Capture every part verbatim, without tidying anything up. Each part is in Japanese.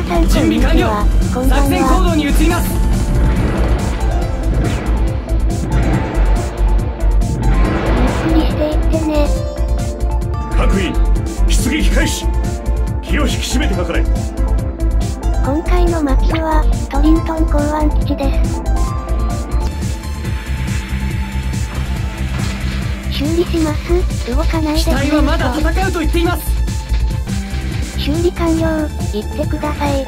さん、こんにちは。こんばんは。 作戦行動に移ります。 ゆっくりしていってね。 各員、出撃開始。気を引き締めてかかれ。 今回のマップはトリントン港湾基地です。修理します。動かないでくれると。 機体はまだ戦うと言っています。 修理完了。行ってください。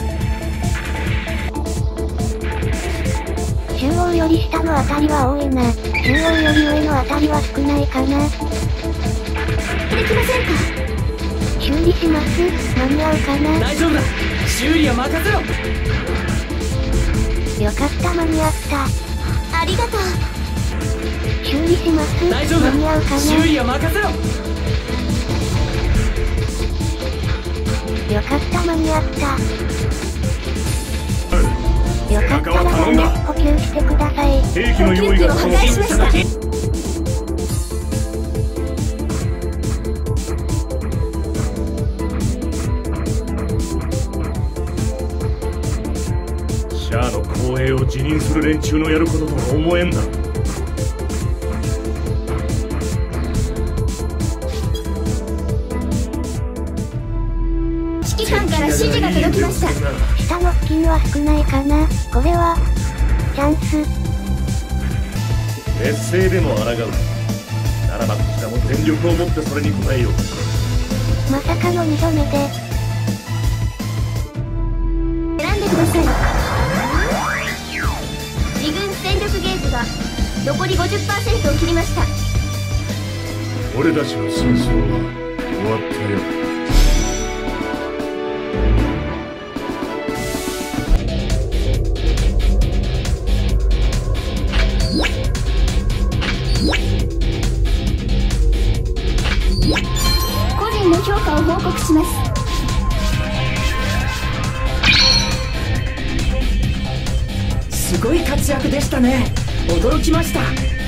中央より下のあたりは多いな。中央より上のあたりは少ないかな。できませんか。修理します。間に合うかな。 大丈夫だ。修理は任せろ。 よかった、間に合った。ありがとう。修理します。 大丈夫だ。 間に合うかな。 修理は任せろ。 よかった、間に合った。よかったらダメ、補給してください。 兵器の用意が補給機を破壊しました。 シャアの後衛を辞任する連中のやることとは思えんな。 指揮官から指示が届きました。下の付近は少ないかな。これはチャンス。 劣勢でも抗う。ならばこちらも全力をもってそれに応えよう。 まさかのにどめで。選んでください。自軍戦力ゲージが残り ごじゅっパーセント を切りました。 俺たちの戦争は終わったよ。 個人の評価を報告します。 すごい活躍でしたね。驚きました。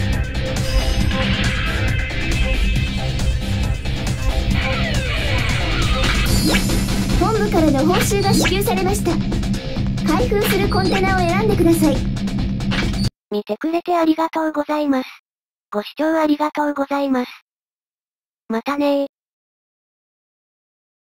本部からの報酬が支給されました。開封するコンテナを選んでください。見てくれてありがとうございます。ご視聴ありがとうございます。またねー。